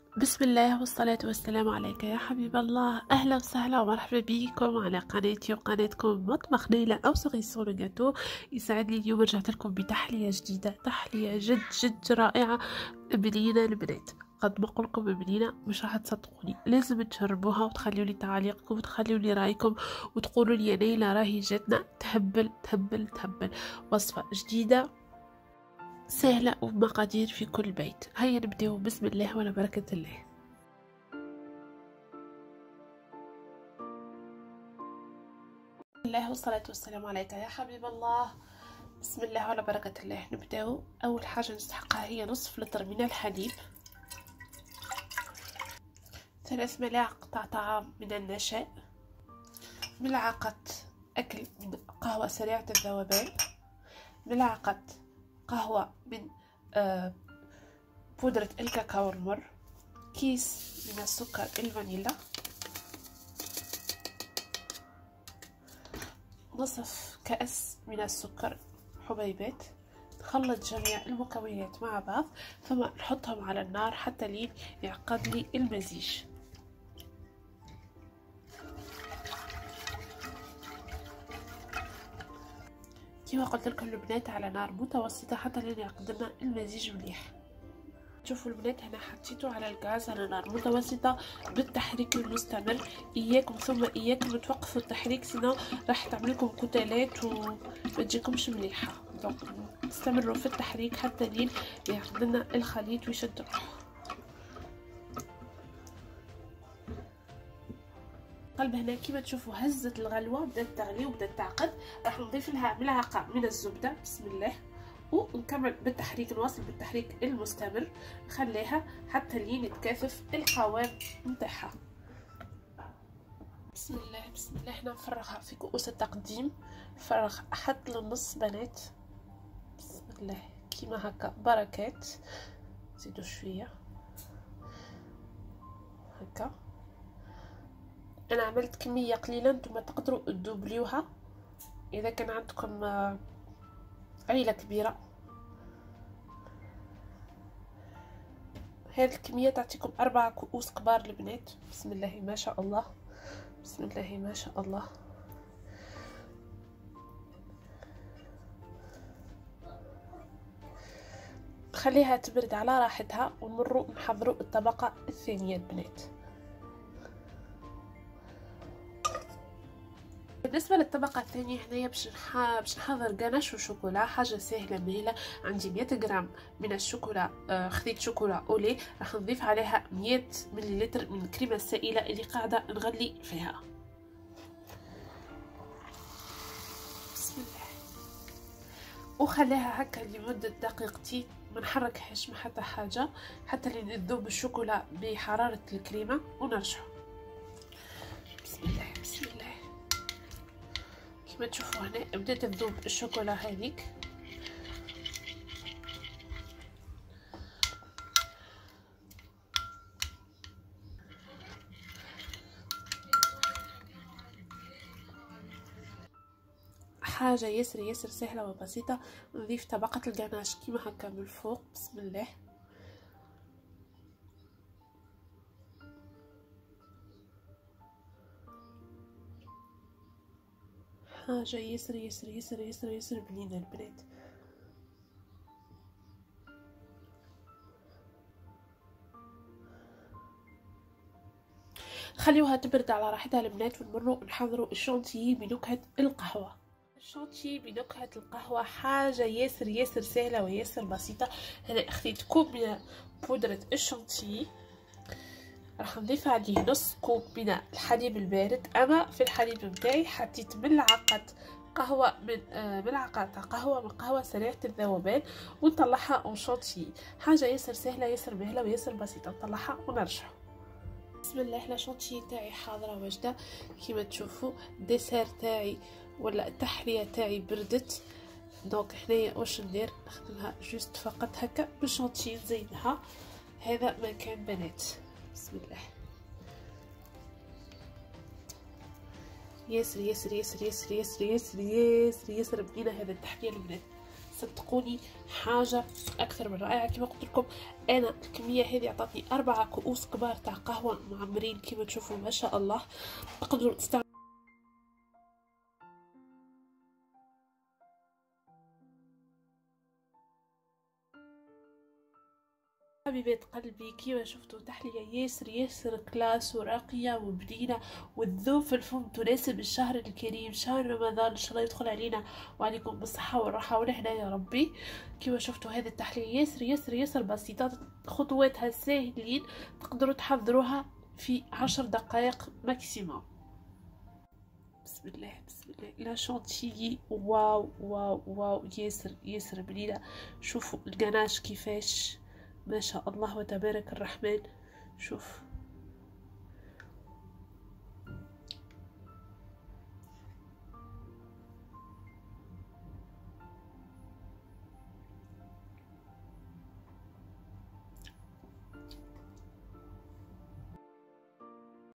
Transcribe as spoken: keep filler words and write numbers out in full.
بسم الله والصلاة والسلام عليك يا حبيب الله. أهلا وسهلا ومرحبا بكم على قناتي وقناتكم مطبخ نيلة أو سغيسون جاتو. يسعدني اليوم رجعت لكم بتحلية جديدة، تحلية جد جد رائعة بنينة البنات. قد ما قولكم بنينة مش راح تصدقوني، لازم تجربوها وتخليوا لي تعليقكم وتخليوا لي رايكم وتقولوا لي يا نيلة راهي جاتنا تهبل تهبل تهبل. وصفة جديدة سهلة ومقادير في كل بيت. هيا نبدأ بسم الله وعلى بركة الله. بسم الله والصلاة والسلام عليك يا حبيب الله. بسم الله وعلى بركة الله. نبدأ. أول حاجة نستحقها هي نصف لتر من الحليب، ثلاث ملاعق قطع طعام من النشاء، ملعقة أكل من قهوة سريعة الذوبان، ملعقة قهوة من آه بودرة الكاكاو المر، كيس من السكر الفانيلا، نصف كأس من السكر حبيبات. نخلط جميع المكونات مع بعض ثم نحطهم على النار حتى لين يعقد لي المزيج. كما قلت لكم البنات على نار متوسطة حتى لين يعقد لنا المزيج مليح. شوفوا البنات هنا حطيته على الغاز على نار متوسطة بالتحريك المستمر. اياكم ثم اياكم توقفوا التحريك، سينو راح تعمل لكم كتلات وما تجيكمش مليحة. دونك استمروا في التحريك حتى لين يعقد لنا الخليط ويشد روحه. قلب هنا كيما تشوفوا هزت الغلوة، بدات تغلي وبدات تعقد. راح نضيف لها ملعقة من الزبدة. بسم الله. ونكمل بالتحريك، نواصل بالتحريك المستمر، نخليها حتى لين يتكاثف القوام نتاعها. بسم الله بسم الله. هنا نفرغها في كؤوس التقديم، نفرغ حتى للنص بنات. بسم الله كيما هكا بركات. زيدوا شويه هكا. انا عملت كميه قليله، نتوما تقدروا تدوبليوها اذا كان عندكم عيله كبيره. هذه الكميه تعطيكم أربعة كؤوس كبار البنات. بسم الله ما شاء الله بسم الله ما شاء الله. خليها تبرد على راحتها ونمروا نحضروا الطبقه الثانيه البنات. بالنسبه للطبقه الثانيه هنايا باش باش نحضر غاناش وشوكولا، حاجه سهله مهله. عندي مية غرام من الشوكولا، آه خذيت شوكولا اولي، راح نضيف عليها مية مليلتر من الكريمه السائله اللي قاعده نغلي فيها. بسم الله. وخليها هكا لمده دقيقتين، ما نحركهاش ما حتى حاجه حتى لين تذوب الشوكولا بحراره الكريمه ونرجعوا. بسم الله بسم الله. كما تشوفوا هنا بدات تذوب الشوكولا هذيك. حاجه ياسر ياسر سهله وبسيطه. نضيف طبقه الغناش كيما هكا من الفوق. بسم الله. حاجه ياسر ياسر ياسر ياسر ياسر بنينه البنات. خليوها تبرد على راحتها البنات ونمروا نحضروا الشونتيي بنكهه القهوه. الشونتيي بنكهه القهوه حاجه ياسر ياسر سهله وياسر بسيطه. هنا اخذت كوب من بودره الشونتيي، راح نضيف عليه نص كوب من الحليب البارد. اما في الحليب متاعي حطيت ملعقه قهوه من آه ملعقه تاع قهوه من قهوه سريعه الذوبان ونطلعها اون شونتيي. حاجه ياسر سهله ياسر مهله وياسر بسيطه. نطلعها ونرجعوا. بسم الله. لا شونتيي تاعي حاضره واجده كيما تشوفوا. ديسير تاعي ولا التحليه تاعي بردت. دونك هنايا واش ندير؟ نخدمها جوست فقط هكا بالشونتيي نزينها. هذا مكان بنات. بسم الله. ياسر ياسر ياسر ياسر ياسر ياسر ياسر ياسر بنينه هذا التحليه البنات. صدقوني حاجه اكثر من رائعه. كما قلت لكم انا الكميه هذه عطاتني اربعه كؤوس كبار تاع قهوه معمرين كما تشوفوا ما شاء الله. تقدروا تستعملوا حبيبات قلبي. كيما شفتوا تحلية ياسر ياسر كلاس وراقية وبنينة وتذوب في الفم، تناسب الشهر الكريم شهر رمضان. ان شاء الله يدخل علينا وعليكم بالصحة والراحة ونحنا يا ربي. كيما شفتوا هذه التحلية ياسر ياسر ياسر بسيطة، خطواتها ساهلين، تقدروا تحضروها في عشر دقائق ماكسيموم. بسم الله بسم الله. لا شونتيي واو واو واو ياسر ياسر بنينة. شوفوا القناش كيفاش ما شاء الله وتبارك الرحمن. شوف